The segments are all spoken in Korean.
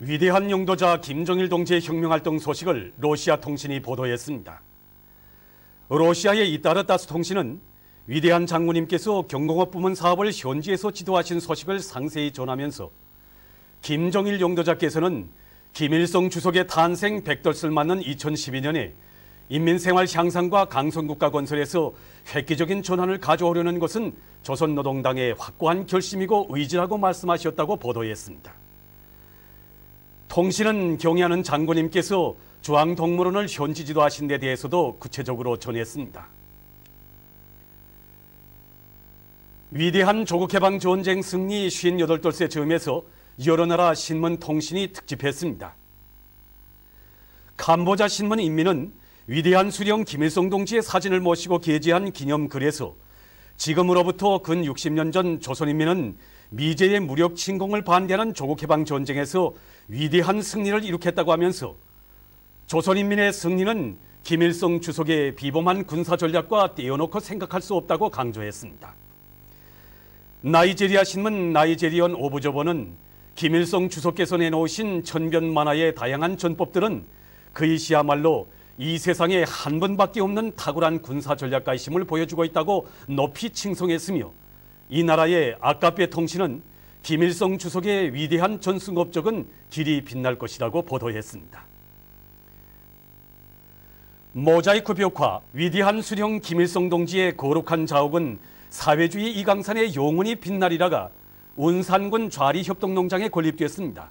위대한 용도자 김정일 동지의 혁명활동 소식을 러시아 통신이 보도했습니다. 러시아의 이따르타스 통신은 위대한 장군님께서 경공업 부문 사업을 현지에서 지도하신 소식을 상세히 전하면서 김정일 용도자께서는 김일성 주석의 탄생 100돌을 맞는 2012년에 인민생활 향상과 강성국가 건설에서 획기적인 전환을 가져오려는 것은 조선노동당의 확고한 결심이고 의지라고 말씀하셨다고 보도했습니다. 통신은 경애하는 장군님께서 중앙동물원을 현지 지도하신 데 대해서도 구체적으로 전했습니다. 위대한 조국해방전쟁 승리 58돌째 즈음에서 여러 나라 신문 통신이 특집했습니다. 캄보자 신문 인민은 위대한 수령 김일성 동지의 사진을 모시고 게재한 기념글에서 지금으로부터 근 60년 전 조선인민은 미제의 무력 침공을 반대하는 조국해방전쟁에서 위대한 승리를 이룩했다고 하면서 조선인민의 승리는 김일성 주석의 비범한 군사전략과 떼어놓고 생각할 수 없다고 강조했습니다. 나이제리아 신문 나이제리언 오브저버는 김일성 주석께서 내놓으신 천변만화의 다양한 전법들은 그의 시야말로 이 세상에 한 번밖에 없는 탁월한 군사전략가이심을 보여주고 있다고 높이 칭송했으며 이 나라의 아까페 통신은 김일성 주석의 위대한 전승 업적은 길이 빛날 것이라고 보도했습니다. 모자이크 벽화 위대한 수령 김일성 동지의 거룩한 자옥은 사회주의 이강산의 영원히 빛나리라가 운산군 좌리협동농장에 건립됐습니다.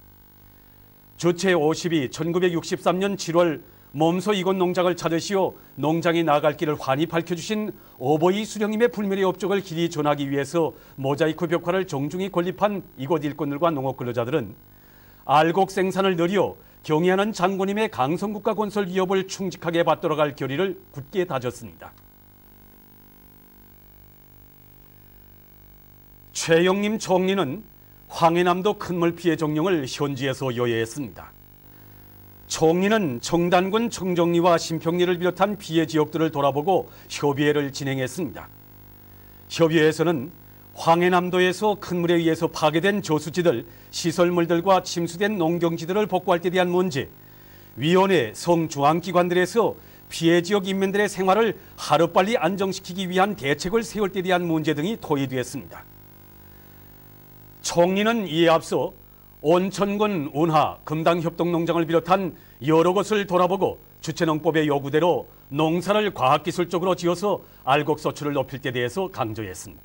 주체 50이 1963년 7월 몸소 이곳 농장을 찾으시어 농장에 나아갈 길을 환히 밝혀주신 오보이 수령님의 불멸의 업적을 길이 전하기 위해서 모자이크 벽화를 정중히 건립한 이곳 일꾼들과 농업 근로자들은 알곡 생산을 늘려 경애하는 장군님의 강성국가 건설 위협을 충직하게 받들어 갈 결의를 굳게 다졌습니다. 최영림 총리는 황해남도 큰물 피해 정령을 현지에서 요해했습니다. 총리는 청단군 청정리와 신평리를 비롯한 피해 지역들을 돌아보고 협의회를 진행했습니다. 협의회에서는 황해남도에서 큰 물에 의해서 파괴된 저수지들, 시설물들과 침수된 농경지들을 복구할 때 대한 문제, 위원회, 성중앙기관들에서 피해 지역 인민들의 생활을 하루빨리 안정시키기 위한 대책을 세울 때 대한 문제 등이 토의되었습니다. 총리는 이에 앞서 온천군 운하, 금당협동농장을 비롯한 여러 곳을 돌아보고 주체농법의 요구대로 농사를 과학기술적으로 지어서 알곡 소출을 높일 때 대해서 강조했습니다.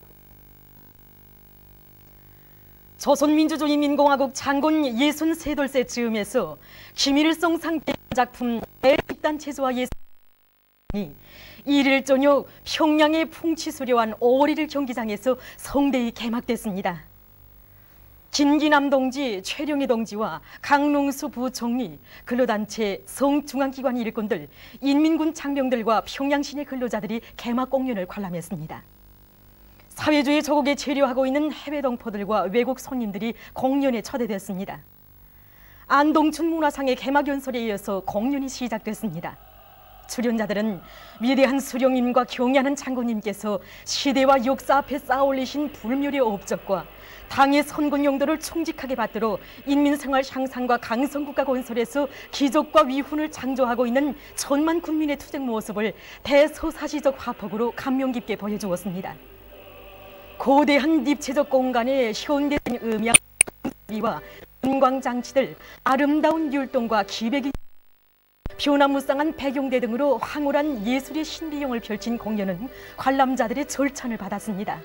조선민주주의민공화국 창건 63돌째 즈음에서 김일성 상대 작품 대집단 체조와 예술이 1일 저녁 평양의 풍치수려한 5월 1일 경기장에서 성대히 개막됐습니다. 김기남 동지, 최룡희 동지와 강농수 부총리, 근로단체, 성중앙기관 일꾼들, 인민군 장병들과 평양시내 근로자들이 개막 공연을 관람했습니다. 사회주의 조국에 체류하고 있는 해외 동포들과 외국 손님들이 공연에 초대됐습니다. 안동춘 문화상의 개막 연설에 이어서 공연이 시작됐습니다. 출연자들은 위대한 수령님과 경애하는 장군님께서 시대와 역사 앞에 쌓아올리신 불멸의 업적과 당의 선군 용도를 충직하게 받들어 인민생활 향상과 강성국가 건설에서 기적과 위훈을 창조하고 있는 천만 군민의 투쟁 모습을 대서사시적 화폭으로 감명 깊게 보여주었습니다. 거대한 입체적 공간에 현대적인 음향과 은광장치들, 아름다운 율동과 기백이 변화무쌍한 배경대 등으로 황홀한 예술의 신비용을 펼친 공연은 관람자들의 절찬을 받았습니다.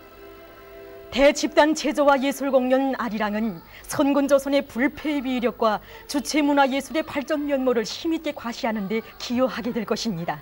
대집단 체조와 예술 공연 아리랑은 선군조선의 불패의 위력과 주체문화예술의 발전 면모를 힘있게 과시하는 데 기여하게 될 것입니다.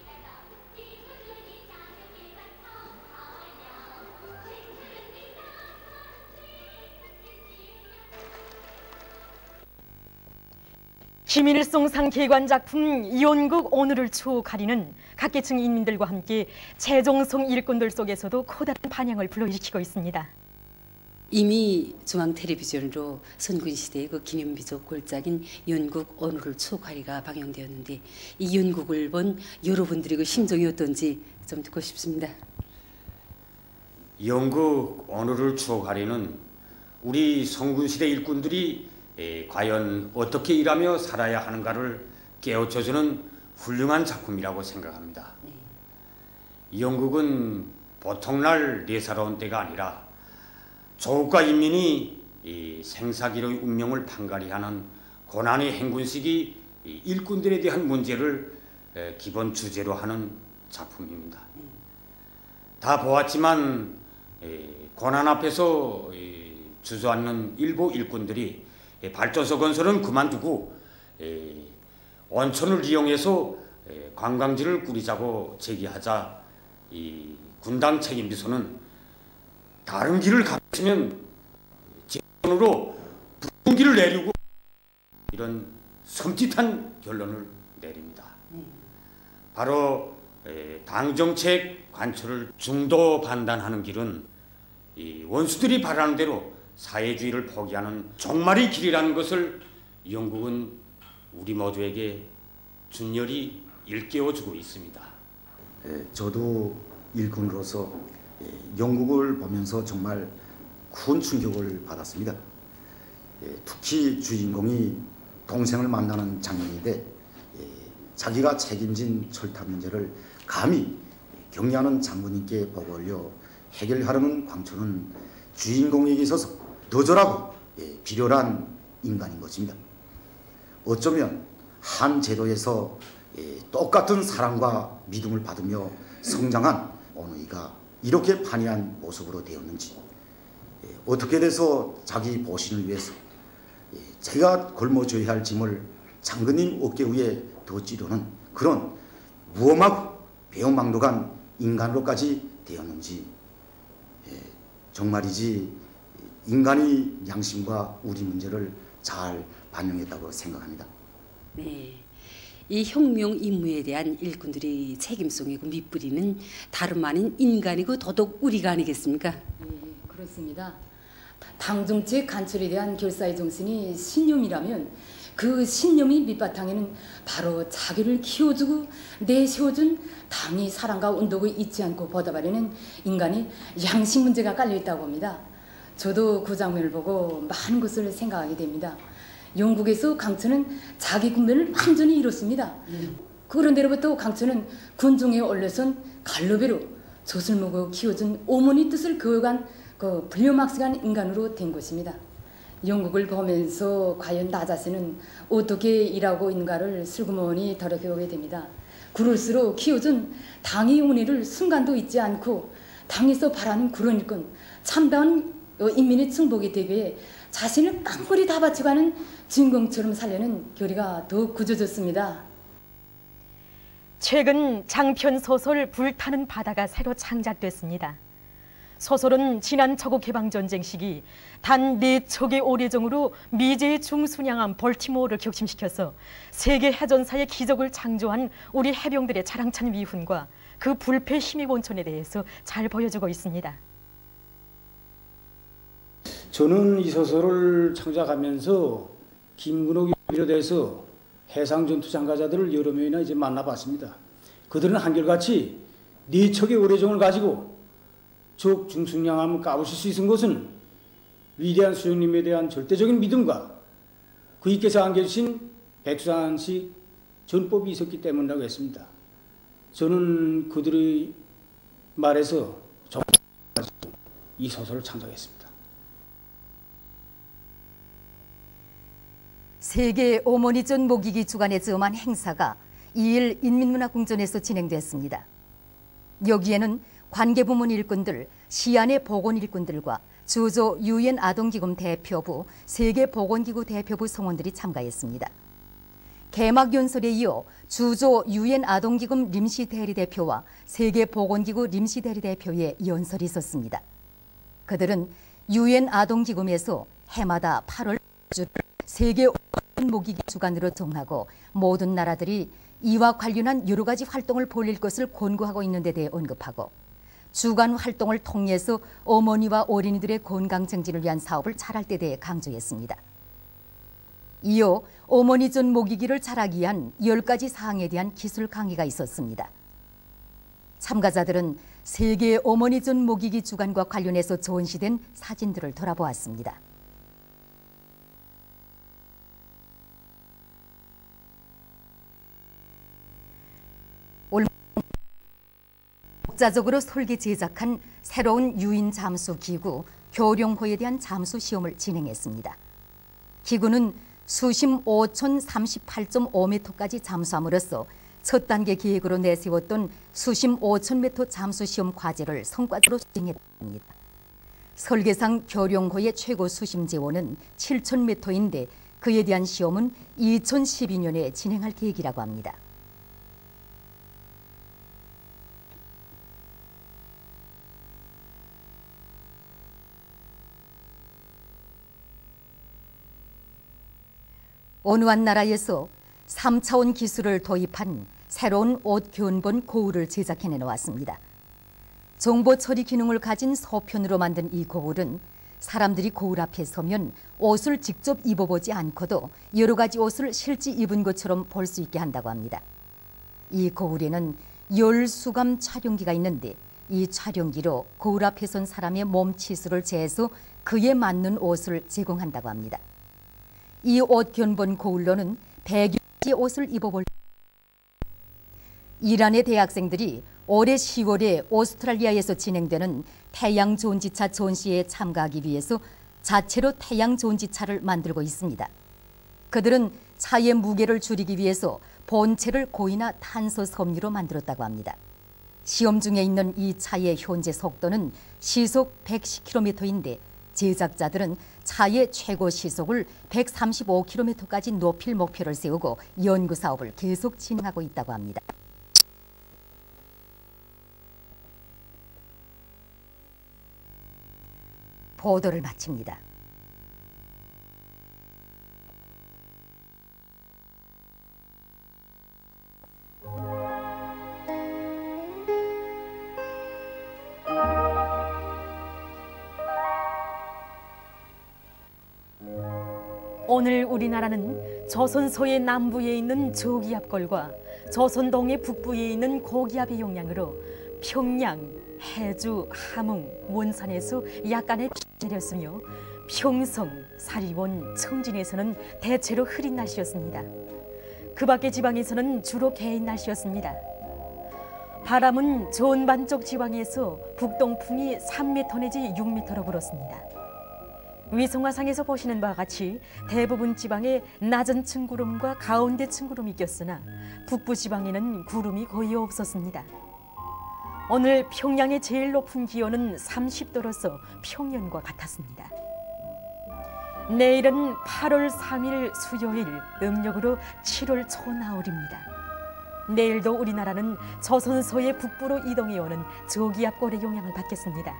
김일성상 개관 작품 연극 오늘을 추억하리는 각계층 인민들과 함께 재정성 일꾼들 속에서도 커다란 반향을 불러일으키고 있습니다. 이미 중앙텔레비전으로 선군시대의 그 기념비적 골작인 연극 오늘을 추억하리가 방영되었는데 이 연극을 본 여러분들의 그 심정이 어떤지 좀 듣고 싶습니다. 연극 오늘을 추억하리는 우리 선군시대 일꾼들이 과연 어떻게 일하며 살아야 하는가를 깨우쳐주는 훌륭한 작품이라고 생각합니다. 이 연극은 보통날 예사로운 때가 아니라 조국과 인민이 생사기로의 운명을 판가리하는 고난의 행군시기 일꾼들에 대한 문제를 기본 주제로 하는 작품입니다. 다 보았지만 고난 앞에서 주저앉는 일부 일꾼들이 발전소 건설은 그만두고 온천을 이용해서 관광지를 꾸리자고 제기하자 이 군당 책임비서는 다른 길을 가면 직권으로 분기를 내리고 이런 섬찟한 결론을 내립니다. 바로 당정책 관철을 중도 판단하는 길은 이 원수들이 바라는 대로 사회주의를 포기하는 종말의 길이라는 것을 영국은 우리 모두에게 준열히 일깨워주고 있습니다. 저도 일꾼으로서 영국을 보면서 정말 큰 충격을 받았습니다. 특히 주인공이 동생을 만나는 장면인데 자기가 책임진 철탑 문제를 감히 경리하는 장군님께 보고 올려 해결하려는 광초는 주인공에게 있어서 너절하고 비련한 인간인 것입니다. 어쩌면 한 제도에서 똑같은 사랑과 믿음을 받으며 성장한 오누이가 이렇게 판이한 모습으로 되었는지, 어떻게 돼서 자기 보신을 위해서 제가 걸머져야 할 짐을 장군님 어깨 위에 덧지려는 그런 무엄하고 배은망덕한 인간으로까지 되었는지, 정말이지 인간의 양심과 우리 문제를 잘 반영했다고 생각합니다. 네, 이 혁명 임무에 대한 일꾼들이 책임성이고 밑뿌리는 다름 아닌 인간이고 더더욱 우리가 아니겠습니까? 예, 그렇습니다. 당정책 관철에 대한 결사의 정신이 신념이라면 그 신념이 밑바탕에는 바로 자기를 키워주고 내세워준 당의 사랑과 운동을 잊지 않고 보답하려는 인간의 양심 문제가 깔려있다고 합니다. 저도 그 장면을 보고 많은 것을 생각하게 됩니다. 영국에서 강철은 자기 군면을 완전히 이뤘습니다. 그런데로부터 강철은 군중에 올려선 갈로배로 젖을 먹어 키워준 어머니 뜻을 그어간 그 불려막식한 인간으로 된 것입니다. 영국을 보면서 과연 나 자신은 어떻게 일하고 있는가를 슬그머니 돌아보게 됩니다. 그럴수록 키워준 당의 은혜를 순간도 잊지 않고 당에서 바라는 그런 일꾼, 참다운 인민의 충복이 되기 위해 자신을 깡그리 다 바쳐가는 주인공처럼 살려는 결의가 더욱 굳어졌습니다. 최근 장편 소설 불타는 바다가 새로 창작됐습니다. 소설은 지난 저국 개방전쟁 시기 단 4척의 오래정으로 미제의 중순양함 볼티모어를 격침시켜서 세계 해전사의 기적을 창조한 우리 해병들의 자랑찬 위훈과 그 불패 힘입 온천에 대해서 잘 보여주고 있습니다. 저는 이 소설을 창작하면서 김근옥이 비롯해서 해상전투 참가자들을 여러 명이나 이제 만나봤습니다. 그들은 한결같이 4척의 오래정을 가지고 적 중순양함을 까부실 수 있는 것은 위대한 수령님에 대한 절대적인 믿음과 그이께서 안겨주신 백수산시 전법이 있었기 때문이라고 했습니다. 저는 그들의 말에서 이 소설을 창작했습니다. 세계 어머니전 목이기 주간에 즈음한 행사가 2일 인민문화궁전에서 진행됐습니다. 여기에는 관계부문 일꾼들, 시안의 보건일꾼들과 주조 유엔 아동기금 대표부, 세계보건기구 대표부 성원들이 참가했습니다. 개막 연설에 이어 주조 유엔 아동기금 림시대리대표와 세계보건기구 림시대리대표의 연설이 있었습니다. 그들은 유엔 아동기금에서 해마다 8월 세계 모기기 주간으로 정하고 모든 나라들이 이와 관련한 여러 가지 활동을 벌일 것을 권고하고 있는 데 대해 언급하고 주간 활동을 통해서 어머니와 어린이들의 건강 증진을 위한 사업을 잘할 데 대해 강조했습니다. 이어 어머니전 모기기를 잘하기 위한 10가지 사항에 대한 기술 강의가 있었습니다. 참가자들은 세계 어머니전 모기기 주간과 관련해서 전시된 사진들을 돌아보았습니다. 독자적으로 설계 제작한 새로운 유인 잠수 기구 교룡호에 대한 잠수 시험을 진행했습니다. 기구는 수심 5,038.5m까지 잠수함으로써 첫 단계 계획으로 내세웠던 수심 5,000m 잠수 시험 과제를 성과적으로 수행했습니다. 설계상 교룡호의 최고 수심 제원은 7,000m인데 그에 대한 시험은 2012년에 진행할 계획이라고 합니다. 어느 한 나라에서 3차원 기술을 도입한 새로운 옷 견본 고울을 제작해내 놓았습니다. 정보 처리 기능을 가진 소편으로 만든 이 거울은 사람들이 거울 앞에 서면 옷을 직접 입어보지 않고도 여러 가지 옷을 실제 입은 것처럼 볼 수 있게 한다고 합니다. 이 거울에는 열수감 촬영기가 있는데 이 촬영기로 거울 앞에 선 사람의 몸 치수를 재서 그에 맞는 옷을 제공한다고 합니다. 이 옷 견본 거울로는 100여 가지 옷을 입어볼 이란의 대학생들이 올해 10월에 오스트랄리아에서 진행되는 태양 전지차 전시회에 참가하기 위해서 자체로 태양 전지차를 만들고 있습니다. 그들은 차의 무게를 줄이기 위해서 본체를 고이나 탄소 섬유로 만들었다고 합니다. 시험 중에 있는 이 차의 현재 속도는 시속 110km인데 제작자들은 차의 최고 시속을 135km까지 높일 목표를 세우고 연구 사업을 계속 진행하고 있다고 합니다. 보도를 마칩니다. 오늘 우리나라는 조선소의 남부에 있는 저기압골과 조선동의 북부에 있는 고기압의 영향으로 평양, 해주, 함흥, 원산에서 약간의 비가 내렸으며 평성, 사리원, 청진에서는 대체로 흐린 날씨였습니다. 그 밖의 지방에서는 주로 개인 날씨였습니다. 바람은 전반적 지방에서 북동풍이 3m 내지 6m로 불었습니다. 위성화상에서 보시는 바와 같이 대부분 지방에 낮은 층 구름과 가운데 층 구름이 꼈으나 북부 지방에는 구름이 거의 없었습니다. 오늘 평양의 제일 높은 기온은 30도로서 평년과 같았습니다. 내일은 8월 3일 수요일, 음력으로 7월 초나흘입니다. 내일도 우리나라는 조선소의 북부로 이동해오는 저기압골의 영향을 받겠습니다.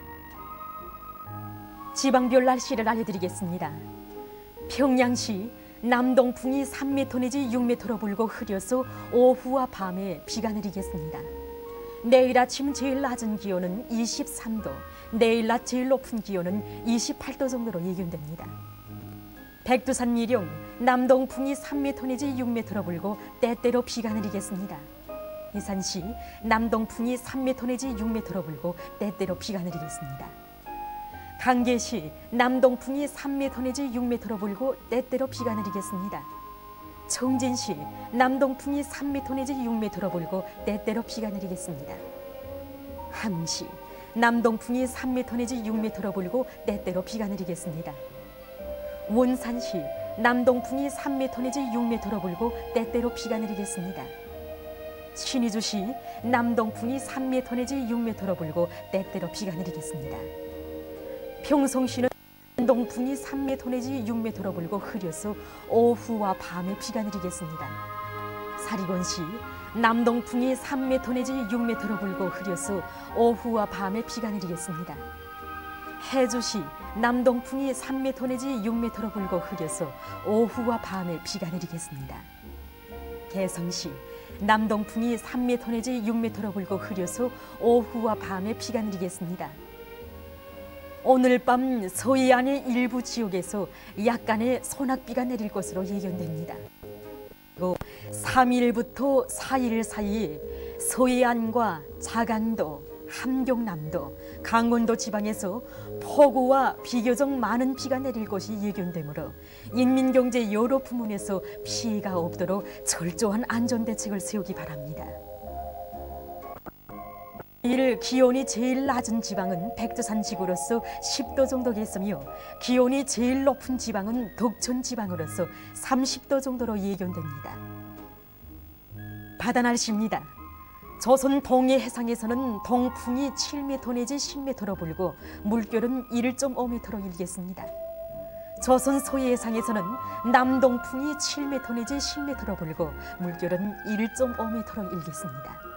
지방별 날씨를 알려드리겠습니다. 평양시 남동풍이 3m 내지 6m로 불고 흐려서 오후와 밤에 비가 내리겠습니다. 내일 아침 제일 낮은 기온은 23도, 내일 낮 제일 높은 기온은 28도 정도로 예견됩니다. 백두산 미령 남동풍이 3m 내지 6m로 불고 때때로 비가 내리겠습니다. 예산시 남동풍이 3m 내지 6m로 불고 때때로 비가 내리겠습니다. 강계시 남동풍이 3m 내지 6m로 불고 때때로 비가 내리겠습니다. 청진시 남동풍이 3m 내지 6m로 불고 때때로 비가 내리겠습니다. 함시 남동풍이 3m 내지 6m로 불고 때때로 비가 내리겠습니다. 원산시 남동풍이 3m 내지 6m로 불고 때때로 비가 내리겠습니다. 신의주시 남동풍이 3m 내지 6m로 불고 때때로 비가 내리겠습니다. 평성시는 남동풍이 3m 내지 6m로 불고 흐려서 오후와 밤에 비가 내리겠습니다. 사리곤시 남동풍이 3m 내지 6m로 불고 흐려서 오후와 밤에 비가 내리겠습니다. 해주시 남동풍이 3m 내지 6m로 불고 흐려서 오후와 밤에 비가 내리겠습니다. 개성시 남동풍이 3m 내지 6m로 불고 흐려서 오후와 밤에 비가 내리겠습니다. 오늘 밤 서해안의 일부 지역에서 약간의 소낙비가 내릴 것으로 예견됩니다. 그리고 3일부터 4일 사이에 서해안과 자강도, 함경남도, 강원도 지방에서 폭우와 비교적 많은 비가 내릴 것이 예견되므로 인민경제 여러 부문에서 피해가 없도록 철저한 안전대책을 세우기 바랍니다. 일 기온이 제일 낮은 지방은 백두산 지구로서 10도 정도겠으며 기온이 제일 높은 지방은 덕천 지방으로서 30도 정도로 예견됩니다. 바다 날씨입니다. 조선 동해 해상에서는 동풍이 7m 내지 10m로 불고 물결은 1.5m로 일겠습니다. 조선 서해 해상에서는 남동풍이 7m 내지 10m로 불고 물결은 1.5m로 일겠습니다.